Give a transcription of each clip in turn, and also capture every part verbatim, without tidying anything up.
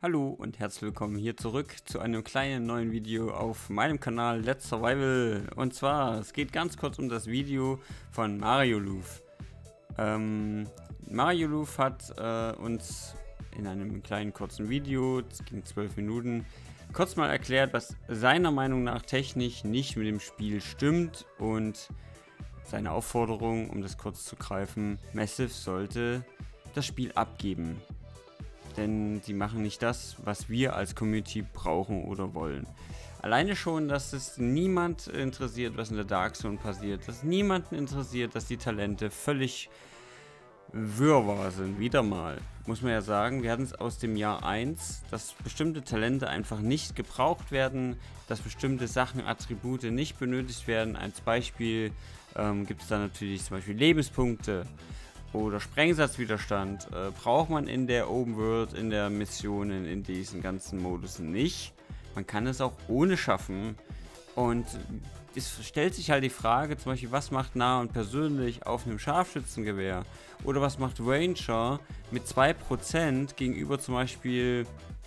Hallo und herzlich willkommen hier zurück zu einem kleinen neuen Video auf meinem Kanal Let's Survival. Und zwar, es geht ganz kurz um das Video von Marioluf. Ähm, Marioluf hat äh, uns in einem kleinen kurzen Video, das ging zwölf Minuten, kurz mal erklärt, was seiner Meinung nach technisch nicht mit dem Spiel stimmt und seine Aufforderung, um das kurz zu greifen, Massive sollte das Spiel abgeben. Denn sie machen nicht das, was wir als Community brauchen oder wollen. Alleine schon, dass es niemand interessiert, was in der Dark Zone passiert, dass niemanden interessiert, dass die Talente völlig wirrwarr sind, wieder mal. Muss man ja sagen, wir hatten es aus dem Jahr eins, dass bestimmte Talente einfach nicht gebraucht werden, dass bestimmte Sachen, Attribute nicht benötigt werden. Als Beispiel ähm, gibt es da natürlich zum Beispiel Lebenspunkte oder Sprengsatzwiderstand. Äh, braucht man in der Open World, in der Missionen, in diesen ganzen Modus nicht. Man kann es auch ohne schaffen. Und es stellt sich halt die Frage, zum Beispiel, was macht nah und persönlich auf einem Scharfschützengewehr? Oder was macht Ranger mit zwei Prozent gegenüber zum Beispiel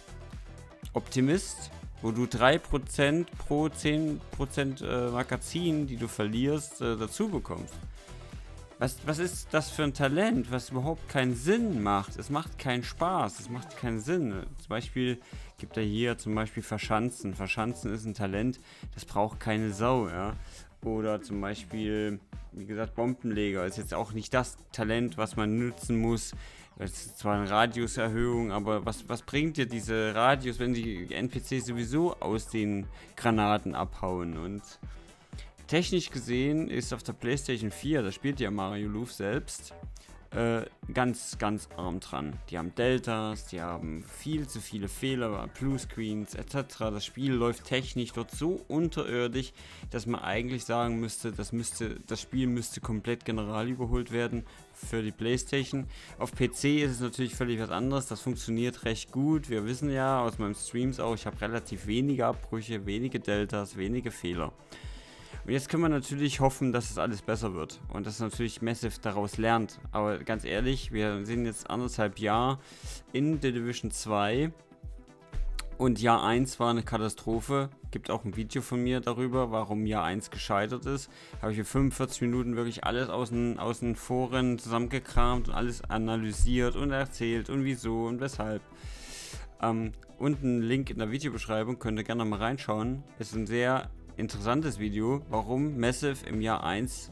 Optimist, wo du drei Prozent pro zehn Prozent äh, Magazin, die du verlierst, äh, dazu bekommst? Was, was ist das für ein Talent, was überhaupt keinen Sinn macht? Es macht keinen Spaß, es macht keinen Sinn. Zum Beispiel gibt er hier zum Beispiel Verschanzen. Verschanzen ist ein Talent, das braucht keine Sau, ja. Oder zum Beispiel, wie gesagt, Bombenleger ist jetzt auch nicht das Talent, was man nutzen muss. Das ist zwar eine Radiuserhöhung, aber was, was bringt dir diese Radius, wenn die N P Cs sowieso aus den Granaten abhauen? Und technisch gesehen ist auf der PlayStation vier, da spielt ja Marioluf selbst, äh, ganz, ganz arm dran. Die haben Deltas, die haben viel zu viele Fehler, Bluescreens et cetera. Das Spiel läuft technisch dort so unterirdisch, dass man eigentlich sagen müsste, das, müsste, das Spiel müsste komplett general überholt werden für die PlayStation. Auf P C ist es natürlich völlig was anderes, das funktioniert recht gut. Wir wissen ja aus meinen Streams auch, ich habe relativ wenige Abbrüche, wenige Deltas, wenige Fehler. Und jetzt können wir natürlich hoffen, dass es alles besser wird und dass natürlich Massive daraus lernt. Aber ganz ehrlich, wir sind jetzt anderthalb Jahre in The Division zwei und Jahr eins war eine Katastrophe. Gibt auch ein Video von mir darüber, warum Jahr eins gescheitert ist. Habe ich für fünfundvierzig Minuten wirklich alles aus den, aus den Foren zusammengekramt und alles analysiert und erzählt und wieso und weshalb. Ähm, unten Link in der Videobeschreibung, könnt ihr gerne mal reinschauen. Ist ein sehr interessantes Video, warum Massive im Jahr eins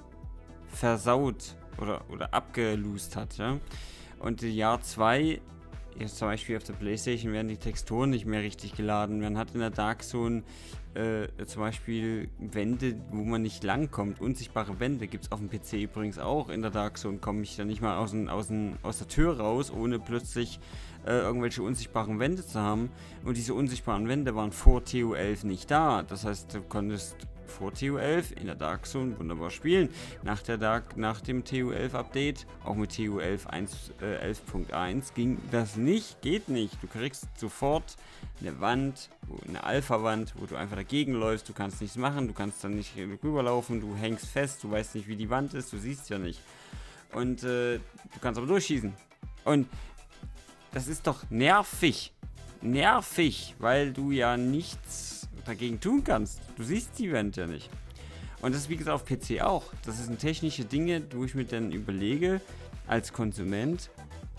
versaut oder, oder abgelost hat. Ja? Und im Jahr zwei, jetzt zum Beispiel auf der PlayStation, werden die Texturen nicht mehr richtig geladen. Man hat in der Dark Zone äh, zum Beispiel Wände, wo man nicht langkommt. Unsichtbare Wände gibt es auf dem P C übrigens auch. In der Dark Zone komme ich dann nicht mal aus, den, aus, den, aus der Tür raus, ohne plötzlich äh, irgendwelche unsichtbaren Wände zu haben. Und diese unsichtbaren Wände waren vor T O elf nicht da. Das heißt, du konntest vor T O elf in der Dark Zone wunderbar spielen. Nach, der Dark, nach dem T O elf Update, auch mit T O elf elf Punkt eins, ging das nicht, geht nicht. Du kriegst sofort eine Wand, eine Alpha-Wand, wo du einfach dagegen läufst, du kannst nichts machen, du kannst dann nicht rüberlaufen, du hängst fest, du weißt nicht, wie die Wand ist, du siehst ja nicht. Und äh, du kannst aber durchschießen. Und das ist doch nervig. Nervig, weil du ja nichts dagegen tun kannst. Du siehst die Wand ja nicht. Und das ist wie gesagt auf P C auch. Das sind technische Dinge, wo ich mir dann überlege, als Konsument,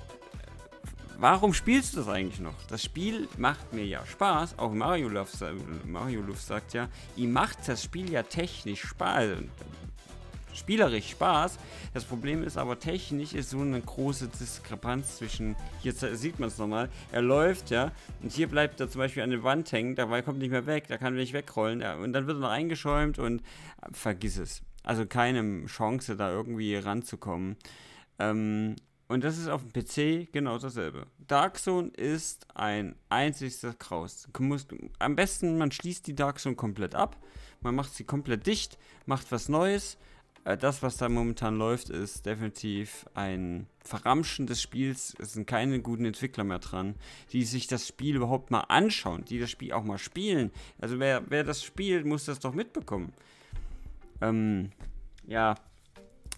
warum spielst du das eigentlich noch? Das Spiel macht mir ja Spaß. Auch Marioluf, Marioluf sagt ja, ihm macht das Spiel ja technisch Spaß. Spielerisch Spaß. Das Problem ist aber, technisch ist so eine große Diskrepanz zwischen, hier sieht man es nochmal, er läuft, ja, und hier bleibt er zum Beispiel an der Wand hängen, dabei kommt nicht mehr weg, da kann er nicht wegrollen, ja, und dann wird er noch eingeschäumt und äh, vergiss es. Also keine Chance, da irgendwie ranzukommen. Ähm, und das ist auf dem P C genau dasselbe. Dark Zone ist ein einziges Kraus. Am besten, man schließt die Dark Zone komplett ab, man macht sie komplett dicht, macht was Neues. Das, was da momentan läuft, ist definitiv ein Verramschen des Spiels. Es sind keine guten Entwickler mehr dran, die sich das Spiel überhaupt mal anschauen, die das Spiel auch mal spielen. Also wer, wer das spielt, muss das doch mitbekommen. Ähm, ja,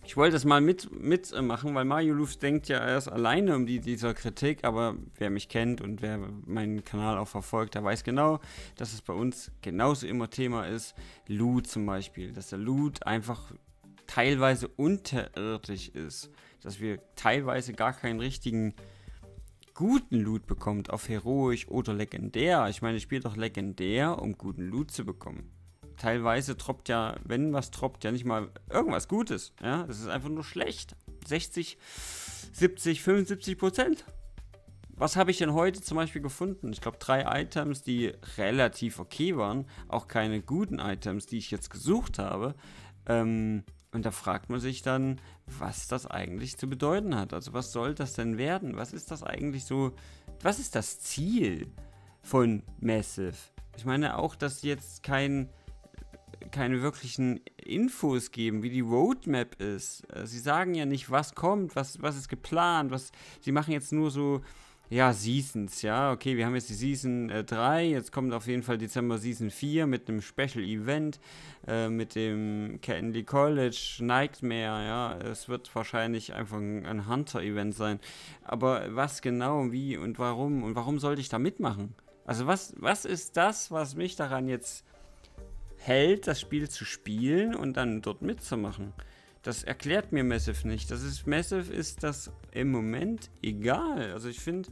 Ich wollte das mal mit, mitmachen, weil Mario Loops denkt ja erst alleine um die, dieser Kritik, aber wer mich kennt und wer meinen Kanal auch verfolgt, der weiß genau, dass es bei uns genauso immer Thema ist. Loot zum Beispiel, dass der Loot einfach teilweise unterirdisch ist, dass wir teilweise gar keinen richtigen guten Loot bekommen, auf Heroisch oder Legendär. Ich meine, ich spiele doch Legendär, um guten Loot zu bekommen. Teilweise droppt ja, wenn was droppt, ja nicht mal irgendwas Gutes. Ja, das ist einfach nur schlecht. sechzig, siebzig, fünfundsiebzig Prozent. Was habe ich denn heute zum Beispiel gefunden? Ich glaube, drei Items, die relativ okay waren. Auch keine guten Items, die ich jetzt gesucht habe. Ähm, und da fragt man sich dann, was das eigentlich zu bedeuten hat. Also was soll das denn werden? Was ist das eigentlich so? Was ist das Ziel von Massive? Ich meine auch, dass jetzt kein... keine wirklichen Infos geben, wie die Roadmap ist. Sie sagen ja nicht, was kommt, was, was ist geplant, was. Sie machen jetzt nur so, ja, Seasons, ja, okay, wir haben jetzt die Season äh, drei, jetzt kommt auf jeden Fall Dezember Season vier mit einem Special Event, äh, mit dem Candy College Nightmare, ja, es wird wahrscheinlich einfach ein, ein Hunter-Event sein. Aber was genau, wie und warum und warum sollte ich da mitmachen? Also was, was ist das, was mich daran jetzt hält, das Spiel zu spielen und dann dort mitzumachen? Das erklärt mir Massive nicht. Das ist, Massive ist das im Moment egal. Also ich finde,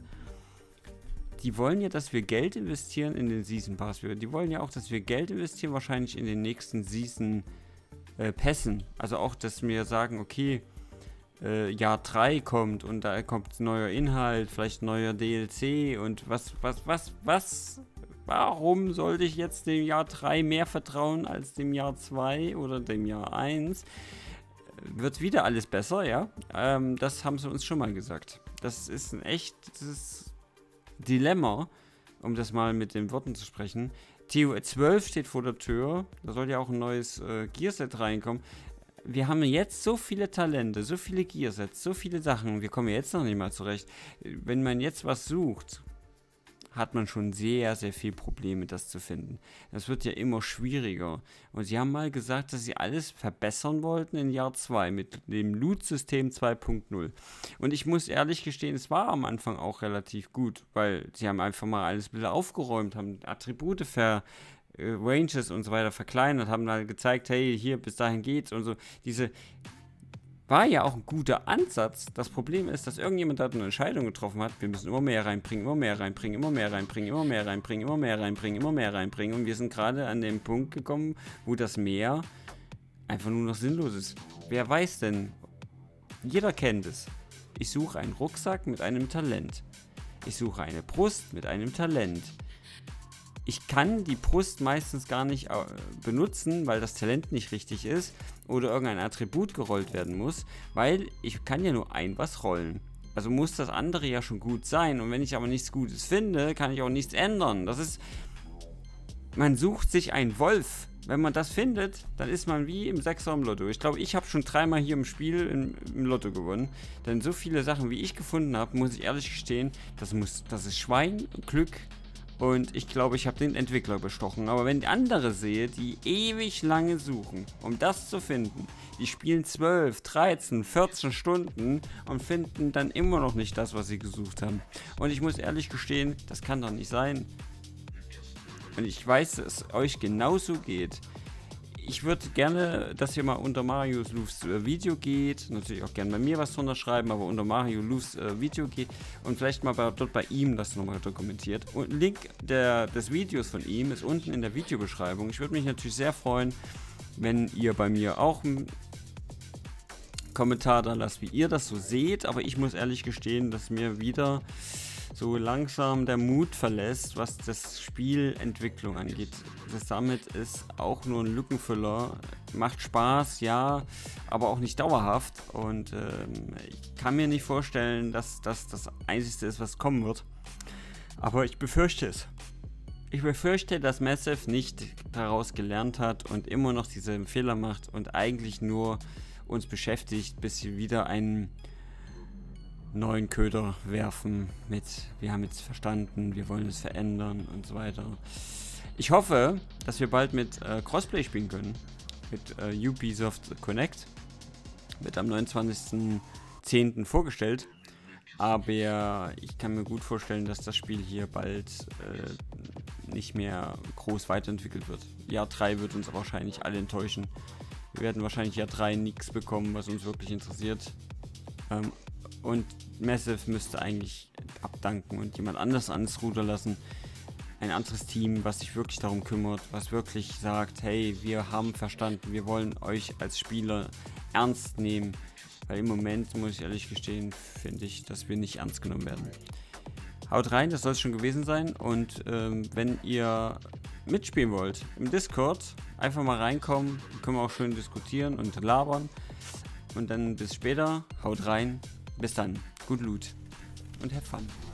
die wollen ja, dass wir Geld investieren in den Season Pass. Die wollen ja auch, dass wir Geld investieren, wahrscheinlich in den nächsten Season äh, Pässen. Also auch, dass wir sagen, okay, äh, Jahr drei kommt und da kommt neuer Inhalt, vielleicht neuer D L C und was, was, was, was... Warum sollte ich jetzt dem Jahr drei mehr vertrauen als dem Jahr zwei oder dem Jahr eins? Wird wieder alles besser, ja? Ähm, das haben sie uns schon mal gesagt. Das ist ein echtes Dilemma, um das mal mit den Worten zu sprechen. T O zwölf steht vor der Tür. Da soll ja auch ein neues äh, Gearset reinkommen. Wir haben jetzt so viele Talente, so viele Gearsets, so viele Sachen. Wir kommen jetzt noch nicht mal zurecht. Wenn man jetzt was sucht, hat man schon sehr, sehr viel Probleme, das zu finden. Das wird ja immer schwieriger. Und sie haben mal gesagt, dass sie alles verbessern wollten in Jahr zwei mit dem Loot-System zwei Punkt null. Und ich muss ehrlich gestehen, es war am Anfang auch relativ gut, weil sie haben einfach mal alles ein bisschen aufgeräumt, haben Attribute ver... Äh, Ranges und so weiter verkleinert, haben da gezeigt, hey, hier, bis dahin geht's und so. Diese... War ja auch ein guter Ansatz. Das Problem ist, dass irgendjemand da eine Entscheidung getroffen hat, wir müssen immer mehr reinbringen, immer mehr reinbringen, immer mehr reinbringen, immer mehr reinbringen, immer mehr reinbringen, immer mehr reinbringen. Und wir sind gerade an den Punkt gekommen, wo das Mehr einfach nur noch sinnlos ist. Wer weiß denn? Jeder kennt es. Ich suche einen Rucksack mit einem Talent. Ich suche eine Brust mit einem Talent. Ich kann die Brust meistens gar nicht äh, benutzen, weil das Talent nicht richtig ist oder irgendein Attribut gerollt werden muss, weil ich kann ja nur ein was rollen. Also muss das andere ja schon gut sein und wenn ich aber nichts Gutes finde, kann ich auch nichts ändern. Das ist, man sucht sich einen Wolf. Wenn man das findet, dann ist man wie im Sechser im Lotto. Ich glaube, ich habe schon dreimal hier im Spiel im, im Lotto gewonnen. Denn so viele Sachen, wie ich gefunden habe, muss ich ehrlich gestehen, das, muss, das ist Schwein, Glück. Und ich glaube, ich habe den Entwickler bestochen. Aber wenn ich andere sehe, die ewig lange suchen, um das zu finden, die spielen zwölf, dreizehn, vierzehn Stunden und finden dann immer noch nicht das, was sie gesucht haben. Und ich muss ehrlich gestehen, das kann doch nicht sein. Und ich weiß, dass es euch genauso geht. Ich würde gerne, dass ihr mal unter Mario Loofs äh, Video geht, natürlich auch gerne bei mir was drunter schreiben, aber unter Mario Loofs äh, Video geht und vielleicht mal bei, dort bei ihm das nochmal dokumentiert. Und Link der, des Videos von ihm ist unten in der Videobeschreibung. Ich würde mich natürlich sehr freuen, wenn ihr bei mir auch einen Kommentar da lasst, wie ihr das so seht, aber ich muss ehrlich gestehen, dass mir wieder so langsam der Mut verlässt, was das Spielentwicklung angeht. Das Summit ist auch nur ein Lückenfüller. Macht Spaß, ja, aber auch nicht dauerhaft. Und ähm, ich kann mir nicht vorstellen, dass das das Einzige ist, was kommen wird. Aber ich befürchte es. Ich befürchte, dass Massive nicht daraus gelernt hat und immer noch diese Fehler macht und eigentlich nur uns beschäftigt, bis sie wieder einen neuen Köder werfen mit, wir haben jetzt verstanden, wir wollen es verändern und so weiter. Ich hoffe, dass wir bald mit äh, Crossplay spielen können, mit äh, Ubisoft Connect. wird am neunundzwanzigsten zehnten vorgestellt. Aber ich kann mir gut vorstellen, dass das Spiel hier bald äh, nicht mehr groß weiterentwickelt wird. Jahr drei wird uns wahrscheinlich alle enttäuschen. Wir werden wahrscheinlich Jahr drei nichts bekommen, was uns wirklich interessiert. Ähm, und Massive müsste eigentlich abdanken und jemand anders ans Ruder lassen. Ein anderes Team, was sich wirklich darum kümmert, was wirklich sagt, hey, wir haben verstanden, wir wollen euch als Spieler ernst nehmen. Weil im Moment, muss ich ehrlich gestehen, finde ich, dass wir nicht ernst genommen werden. Haut rein, das soll es schon gewesen sein. Und ähm, wenn ihr mitspielen wollt im Discord, einfach mal reinkommen. Können wir auch schön diskutieren und labern. Und dann bis später. Haut rein. Bis dann. Gut Loot. Und have fun.